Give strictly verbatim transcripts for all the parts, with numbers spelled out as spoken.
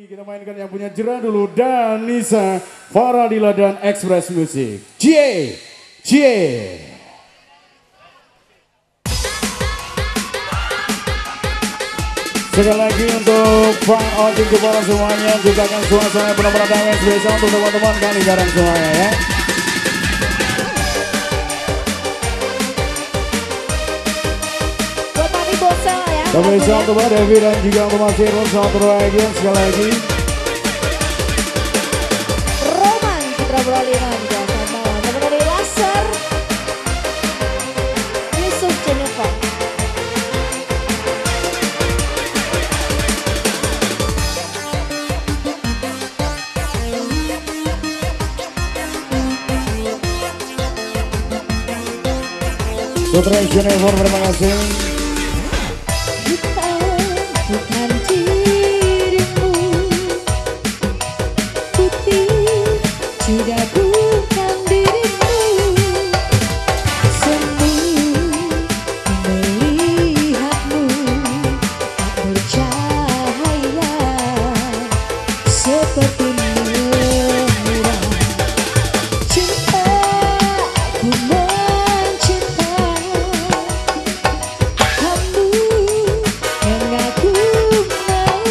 Kita mainkan yang punya Jerah dulu, Danisa, Faradila dan Express Music. Cie, cie. Sekali lagi untuk Pak Ojek Jepara semuanya, juga akan suasana benar-benar damai spesial untuk teman-teman kali garang semuanya ya. Buat Mami Bosel ya. Spesial untuk Mbak Devi dan juga untuk Mas Irwan, selamat lagi sekali lagi. Roman Citra Brolina juga sama teman dari Laser Yusuf Jennifer. Sutra Jennifer, terima kasih. Bukan, bukan dirimu putih, juga bukan dirimu semu melihatmu tak bercahaya seperti murah cinta ku mencinta kamu yang aku mau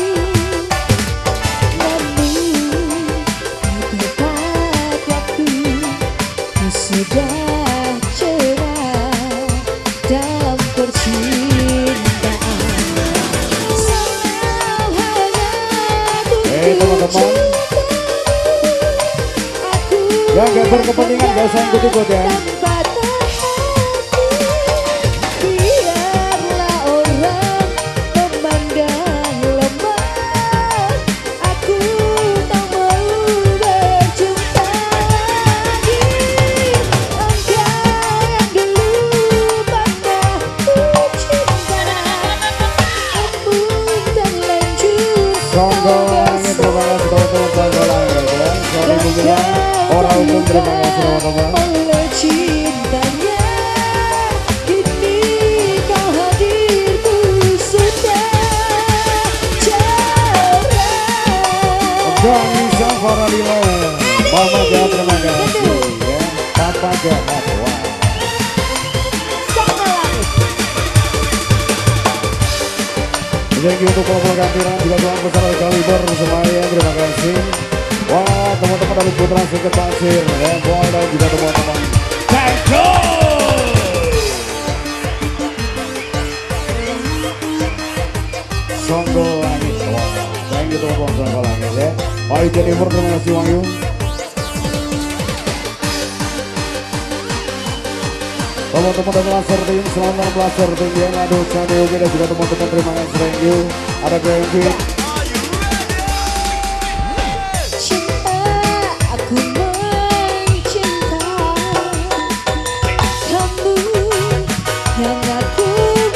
namun tepat waktu ku sudah cerah dalam percintaan sayang hanya Eh teman-teman, yang gak berkepentingan gak usah ikut-ikut ya. Biarlah orang memandang lemah, aku tak mau berjumpa lagi. Engkau yang dulu pernah ku cinta, namun terlanjur Songgo ini terima kasih teman-teman Songgo langit ya. Sorry mungkin orang umum terima kasih teman-teman. oleh cintanya, kini kau hadirku sudah cerah. Danisa, Faradila, Mama Jahat terima kasih ya. Papa Jahat, wah. Sama langit. Thank you untuk kelompok kantiran juga tuan besar dari Kaliber semuanya, terima kasih. Wah teman-teman dari Putra Seket Pasir ya, boy dan juga teman-teman. Thank you. Songgo langit, wah, thank you teman-teman Songgo langit ya. Baik Jennifer, terima kasih Wahyu. Teman-teman dari Laser Team, selamat Laser Team yang aduh Candi Ugi dan juga teman-teman terima kasih, thank you. Ada Gengki. Cinta, aku mencinta kamu yang aku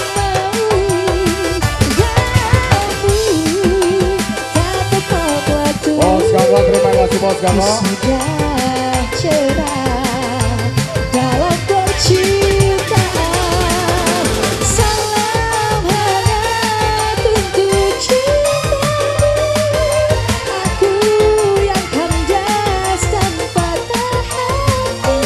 mau. Kamu tak tepat waktu. Bos Kamu, terima kasih Bos Kamu. Sudah cerah dalam percintaan. Salam hangat untuk cintamu. Aku yang kandas tanpa tahan.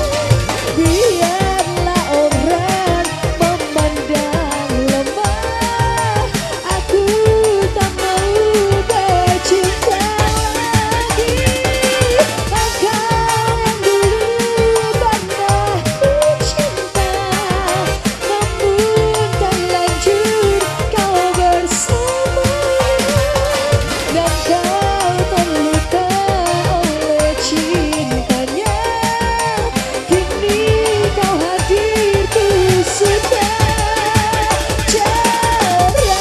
Biarlah orang memandang lemah, aku tak mau bercinta lagi. Engkau yang dulu pernah ku cinta, namun terlanjur kau bersamanya dan kau terluka oleh cintanya. Kini kau hadirku sudah cerah.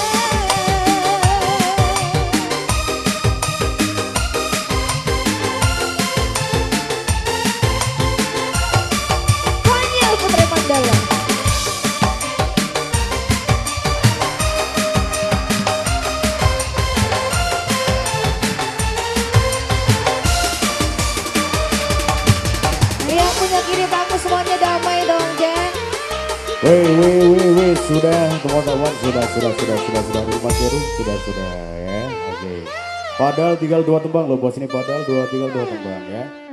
Wanyel Putri Mandala. Yang punya kiri tamu semuanya damai dong, Jen. Wih, wih, wih, wih, sudah teman-teman, sudah, sudah, sudah, sudah, sudah, sudah, Mas Heru, sudah, sudah, ya, oke. Padahal tinggal dua tembang loh bos, ini padahal dua tinggal dua tembang ya.